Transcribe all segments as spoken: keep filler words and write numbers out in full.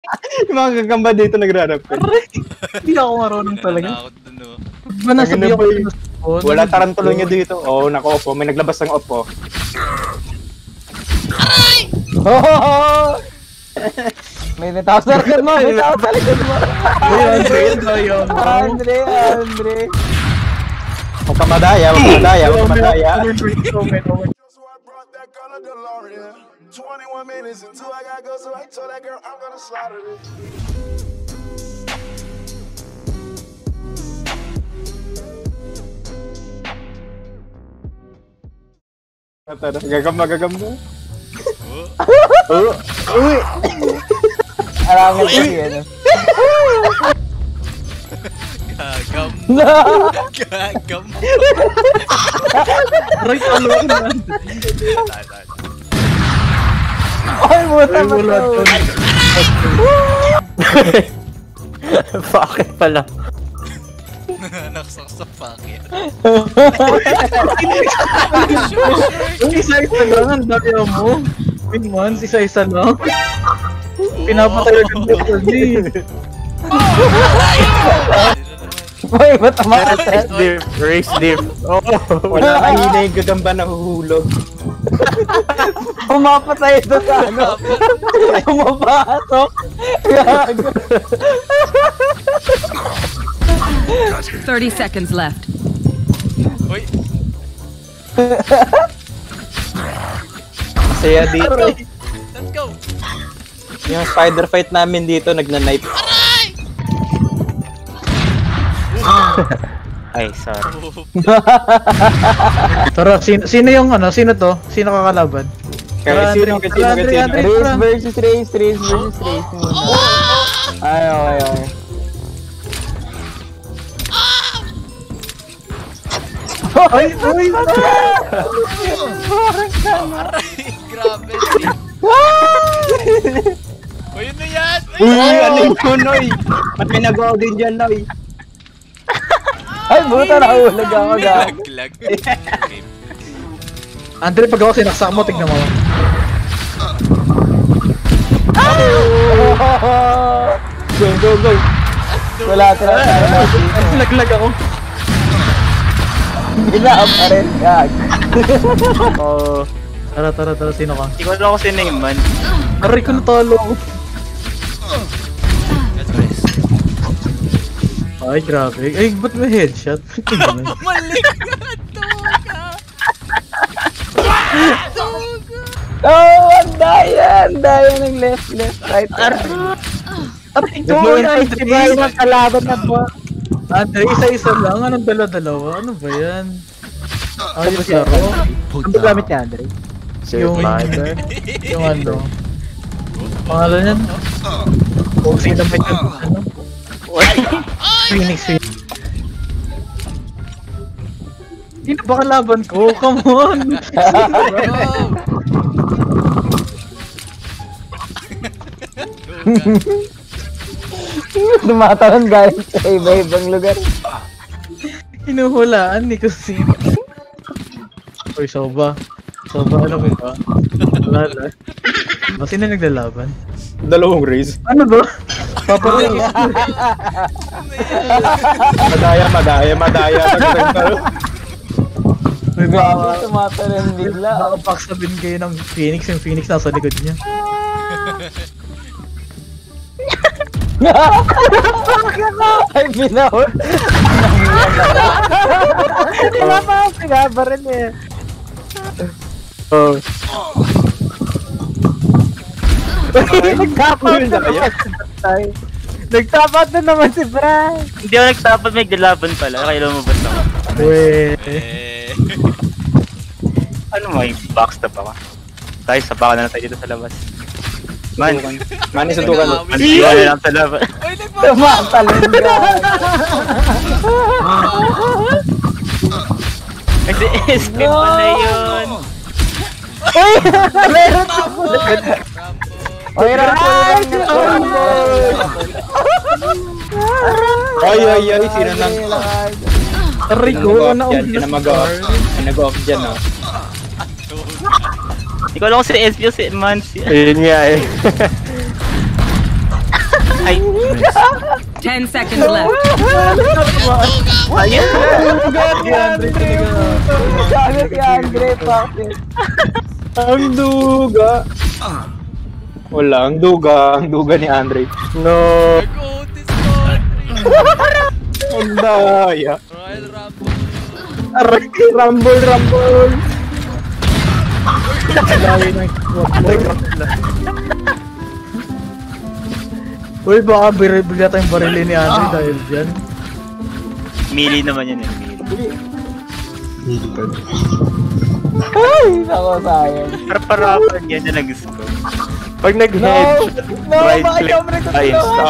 Yung mga gagamba dito nagrarap ka. Hindi ako marunong talaga. Nanakot dun, no? Ba nasabi ako Ano ba na wala tarantolo niya dito. Oo, oh, naka-oppo. May naglabas ng oppo. Aray! Oh! May natawag sa likod mo! May tawag sa likod mo! Andre, Andre, Andre! Huwag ka madaya, huwag ka madaya, huwag ka madaya. twenty-one minutes until I gotta go, so I told that girl I'm gonna slaughter this. Gagamba, gagamba. Oh, Oh, Uy! Alam mo kasi ano. gagam. Gagam. Right on lang na. Ay, buta pa to! bakit pala? Naksak sa pakit. Yung isa-isa lang, ang dami mo. Win once, isa-isa lang. Pinapatay agad mo ko din. Uy, ba't umaatras? Dip, race dip. Oh, wala kahina yung gagamba nahuhulog. Pumapatay ito sa ano. Pumapasok. Gago. thirty seconds left. Uy! Masaya dito. Let's go! Yung spider fight namin dito, nagna-knife. Aray! Ay, sorry. Tara, sino, sino yung ano? Sino to? Sino kakalaban? Kaya sino ka sino ka Andre, sino? Andre. Race versus race, race versus race muna. Ay, okay, okay. Ay, ay, Aray! Grabe! Uy, ano yan? Uy, ano yun, Noy? Ba't may nag-o din dyan, Noy? Ay, buta na ulag ako, gago. Lag-lag. Andre, pag ako sinaksak mo, tignan mo. Go, go, go. Wala tira tayo. Ay, lag-lag ako. Ginaam pa rin, gag. Oh. Tara, tara, tara, sino ka? Hindi ko alam kung sino yung man. Aray ko natalo ako. Let's race. Ay, grabe. Ay, ba't may headshot? Malik na! Tuga! Tuga! Oh, ang daya, ang daya ng left, left, right. Aray ko, ay, diba yung kalaban na po? Andre, isa-isa lang. Anong dala-dalawa? Ano ba yan? Ayos laro. Ang gamit niya, Andre? Yung... Yung ano? Pangalan yan? O, sino ba yung ano? Phoenix, Phoenix. Sino ba kalaban ko? Come on! Tumatalon guys sa iba-ibang lugar. Hinuhulaan ni kasi. Uy, Soba. Soba, ano ba? Wala na. O, sino naglalaban? Dalawang race. Ano ba? Paparoy. Madaya, madaya, madaya. May Gawa, tumatalon bigla. Nakapaksabihin kayo ng Phoenix, yung Phoenix nasa likod niya. Ay, binawal. Wala pa ako pinaba rin eh. Oh. Nagtapat na naman si Bray. Nagtapat na naman si Bray. Hindi ako nagtapat, may galaban pala. Kaya lumabas ako. Weh. Eh. Ano mo, yung backstab ako. Tayo, sabakan na lang tayo dito sa labas. Man, Man, isutukan mo. man, iwan na lang sa labas. Uy, nagmamahal! Tumatalon ka. Kasi escape pala yun. Uy! Meron ako. Rambo! Uy, Rambo! Ay, ay, ay, sino nang... Aray ko, ano Sino na mag-off? Sino nag-off dyan, oh. Hindi ko alam kung si S P o si Mans. Ayun nga eh. Ay, Ten seconds left. ayun. Sabi si Andre, bakit? Ang duga. Wala, ang duga. Ang duga ni Andre. No. Nag-Otis Country. Ang daya. Royal Rumble. Aray, rumble, rumble. Uy, baka bigla tayong barilin ni Andre dahil dyan. Mili naman yun eh. Mili. Ay, ako sayang. Para-parapan yan na nag-gusto. Pag nag-head, No, right bakit click, Andre ko ay, stop.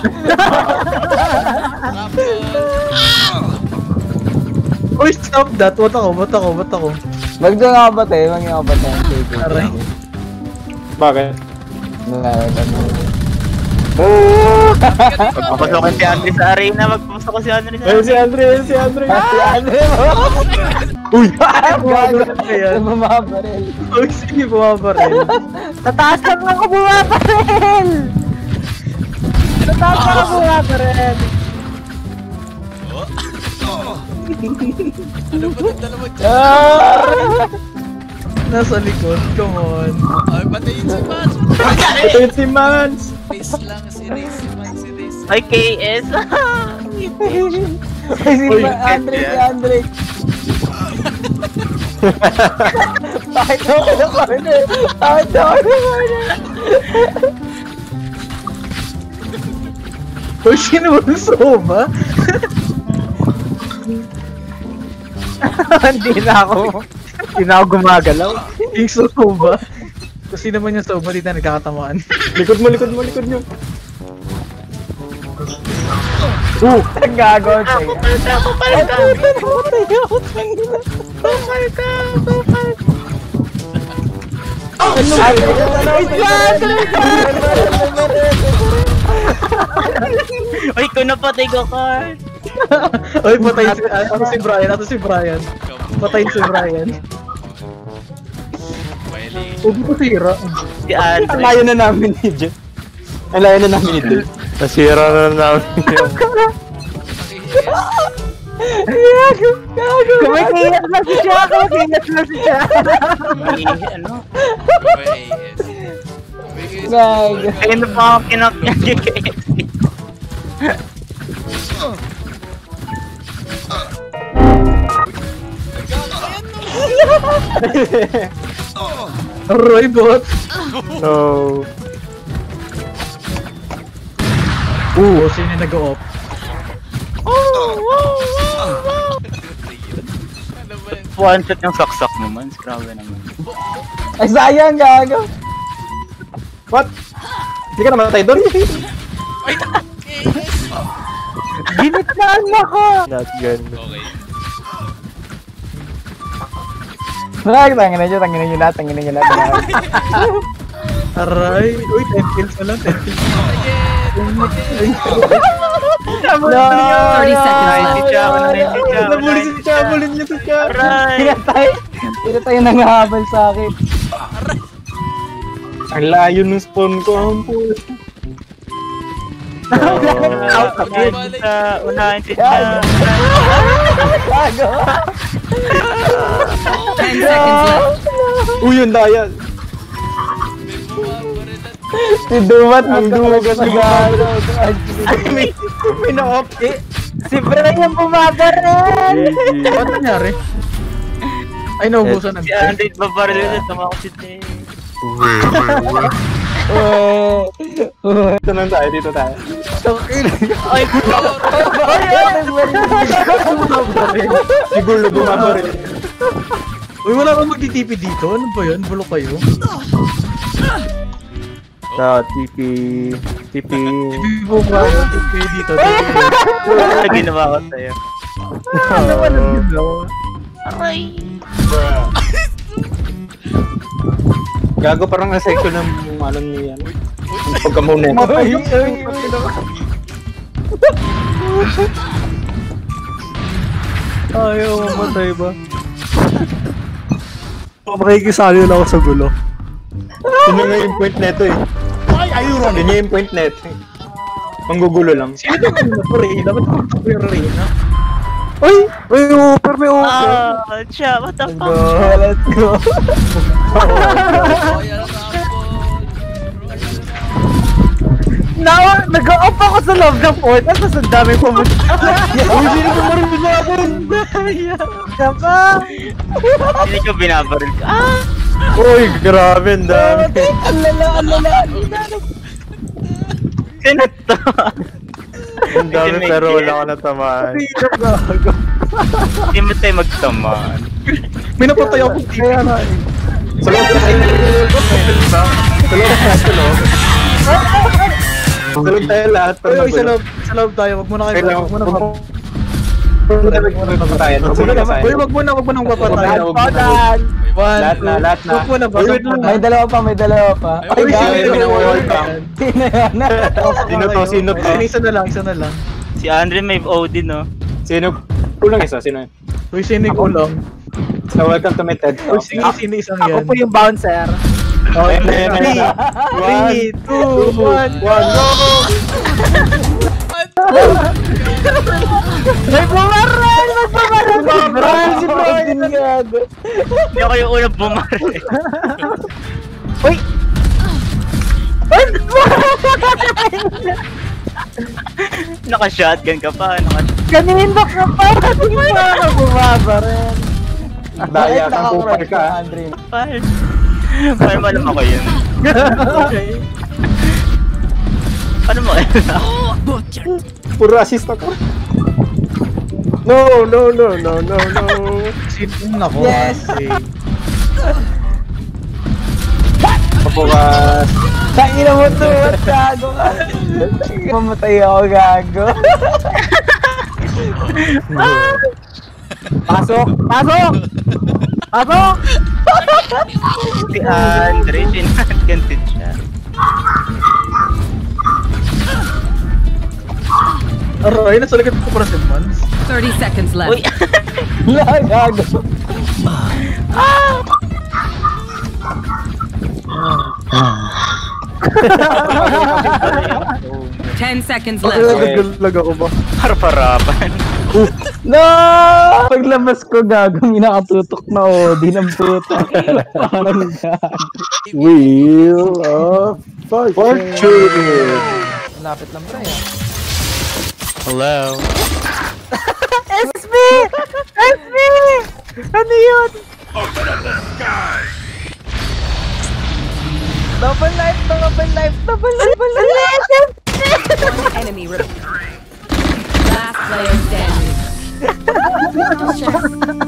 Uy, stop that! What ako? What ako? What ako? Magdo nga ba tayo? Magdo nga ba tayo? Aray. Bakit? Magpapasokin si Andre sa arena. Magpapasok ko si Andre sa Ayun arena. si Andre, ayun si Andre. Si Andre mo! Uy! Gago Ayan. bumabaril. Uy, sige, bumabaril. Tataas lang ako bumabaril! Tataas lang ako bumabaril! Ano ba yung dalawang dyan? Ah! Nasa likod, come on. Ay, patayin si Mans. Ito yung si Mans! Race lang si Race. Si Mans si Race. Ay, K S. Ay, si Uy, Andre, si Andre. Bakit ako na corner? Bakit ako na corner? Uy, sino ba soba? Hindi na ako. Hindi na ako gumagalaw. Yung soba? Kung sino man yung soba, dito na nagkakatamaan. Likod mo, likod mo, likod nyo. Uh! Gago sa'yo. Ay, puta na putay ako. Tupal ka! Tupal ka! Ano ba? Ay, Ay, kung napatay ko, Carl. Uy, patayin si, ah, ako si Brian, ako si Brian. Patayin si Brian. Wiley. Huwag mo sira. Si Andre. Ang layo na namin ni Jet. Ang layo na namin ni Jet. Nasira na namin yung... Gago! Gago! Kumakiyat na si Siya! Kumakiyat na si Siya! May, ano? May A S. Gago! Ayun na pa ako kinok niya kay K S. Roy bot. No. Oo, sino yung nag-o-off? Ano ba yun? One shot yung saksak mo, man. Grabe naman. Ay, sayang! Gago! What? Hindi ka namatay doon? Ay, K S. Ginitnaan mo ko! Not good. Okay. Marag, tangin na nyo, tangin na nyo lahat, tangin na nyo lahat. Aray. Uy, ten kills na lang, ten kills. thirty seconds Ay, si left. Chavo na rin, si Chavo na Nabuli rin, si Chavo, bulin niyo si Chavo. Aray! Pinatay! Pinatay nangahabal sa akin. Ang layo ng spawn ko, ang puto. Unahin si Cha, unahin si Cha. Gago! Ten seconds left. Uy, yung daya. May bumabaril at Si Dumat, magdugas na gago. May, may na-off eh. Si Brian bumabaril! Ano nangyari? Ay, naubusan na. Si Andre, babaril na, tumakot si Tay. Dito lang tayo, dito tayo. Ay, Siguro bumabaril. Uy, wala akong magtitipi dito. Ano ba yun? Bulok kayo. Sa T P... T P... Tipi po ba? Tipi dito. ano ginawa ko sa'yo? Ano ba nang ginawa? Gago parang nasa eko ng ano ni ano. Yung pagkamunin. Ay, ay, ay. Ayaw, mamatay ba? Makikisali na ako sa gulo. Yun nga yung point neto eh. Ay, ayun! Yun yung point neto eh. Manggugulo lang. Sino ba yung Reyna? Ba't ako yung Reyna? Uy! May upper, may upper. Ah, siya, what the Let's fuck? go, let's go. Royal Rumble. Now, nag-off ako sa loob ng portal, tapos ang dami pumunta. Uy, sino ko marunong sa akin? Saka! Hindi ko binabaril ka. Ah! Uy, grabe, ang dami. Ang lala, ang lala. Sino to? Ang dami pero wala ka natamaan. Hindi mo tayo magtamaan. May napatay ako T V. Kaya nga eh. Sa loob tayo. Sa loob tayo, sa loob. Sa loob tayo lahat. Uy, uy, sa loob, sa loob tayo. Wag muna kayo. Kailangan Wag muna mo. kayo. Huwag mo na papatayan. Huwag mo na papatayan. Uy, wag muna, wag muna papatayan. Huwag mo na. Paulan! One, Lahat na, two, lahat na. Wag muna ba? Wait, wait lang. May dalawa pa, may dalawa pa. Uy, Uy, sino sino yung yung wall wall cam? Sino yan? Sino to? Sino to? Isa na lang, isa na lang. Si Andre may O D, no? Sino? Kulang isa. Sino yun? Uy, sino yung ulang? So, welcome to my TED Uy, Talk. sino, sino isang Ako yan? po yung bouncer. Okay, Ayan, ayan, three, ayan. three, two, one. One, go! May bumarral! May bumarral! Bumarral si Brian! Gago. Hindi ako yung unang bumaril. Uy! Uy! Naka-shotgun ka pa. Naka Kanina ka pa! Hindi pa ako bumabaril. Daya kang kupal ka. Andre. Paano? Paano mo alam ako yun? Okay. Paano mo alam? Puro assist ako. No, no, no, no, no, no. Sino yung ako? Yes. Papukas. Tangina mo to! What gago ka? Mamatay ako, gago. Pasok! Pasok! Pasok! Si Andre, sinagkantit siya. Aray, nasa likod ko para si Mans. thirty seconds left. Uy! Wala, gago. ten seconds Okay. left. Naglag ako ba? Harap-harapan. No! Paglabas ko, gago, minakatutok na o. Di ng puta. Parang gago. Wheel of Fortune. Malapit lang pre, ah. Hello. S B! S B! Ano yun? Double life, double life, double life, double life! One enemy remaining. Last player standing.